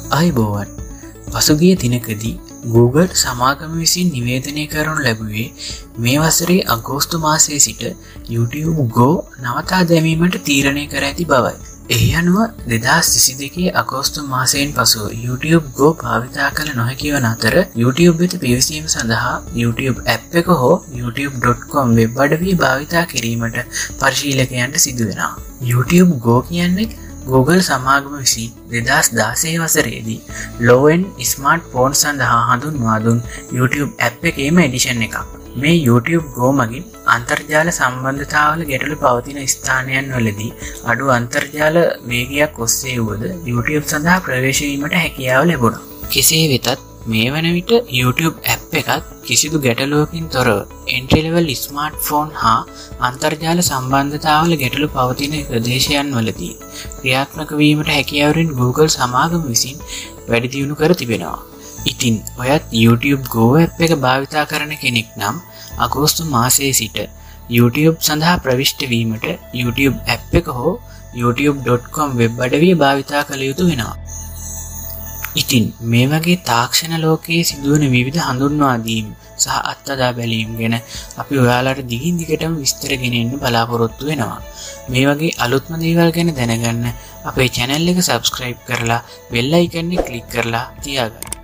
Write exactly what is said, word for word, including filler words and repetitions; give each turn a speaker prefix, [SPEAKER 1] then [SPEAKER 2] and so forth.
[SPEAKER 1] අයිබෝවන් පසුගිය දිනකදී Google සමාගම විසින් නිවේදනය කරනු ලැබුවේ මේ වසරේ අගෝස්තු මාසයේ සිට YouTube Go නවතා දැමීමට තීරණය කර ඇති බවයි. එහි අනුව දෙදහස් විසිදෙකේ අගෝස්තු මාසයෙන් පසු YouTube Go භාවිතා කළ නොහැකි වන අතර YouTube වෙත පිවිසීම සඳහා YouTube app එක හෝ youtube dot com වෙබ් අඩවිය භාවිතා කිරීමට පරිශීලකයන්ට සිදු වෙනවා. YouTube Go කියන්නේ Google සමාගම විසින් දෙදහස් දාසය වසරේදී low end smartphone සඳහා හඳුන්වා දුන් YouTube app එකේම එඩිෂන් එකක්. මේ YouTube Go මගින් අන්තර්ජාල සම්බන්ධතාවල ගැටලු පවතින ස්ථානයන් වලදී අඩු අන්තර්ජාල වේගයක් ඔස්සේ වුවද YouTube සඳහා ප්‍රවේශ වීමට හැකියාව ලැබුණා. කෙසේ වෙතත් මේ වන විට YouTube app එකත් කිසිදු ගැටලුවකින් තොරව entry level smartphone හා අන්තර්ජාල සම්බන්ධතාවල ගැටලු පවතින ප්‍රදේශයන් වලදී ක්‍රියාත්මක වීමට හැකියාවරින් Google සමාගම විසින් වැඩි දියුණු කර තිබෙනවා. ඉතින් ඔයත් YouTube Go app එක භාවිතා කරන කෙනෙක් නම් අගෝස්තු මාසයේ සිට YouTube සඳහා ප්‍රවිෂ්ඨ වීමට YouTube app එක හෝ youtube dot com වෙබ් අඩවිය භාවිතා කළ යුතු වෙනවා. ඉතින් මේ වගේ තාක්ෂණ ලෝකයේ සිදුවන විවිධ හඳුන්වා දීම් සහ අත්දැක බැලීම් ගැන අපි ඔයාලට දිගින් දිගටම විස්තර ගෙනෙන්න බලාපොරොත්තු වෙනවා. මේ වගේ අලුත්ම දේවල් ගැන දැනගන්න අපේ channel එක subscribe කරලා bell icon එක click කරලා තියාගන්න.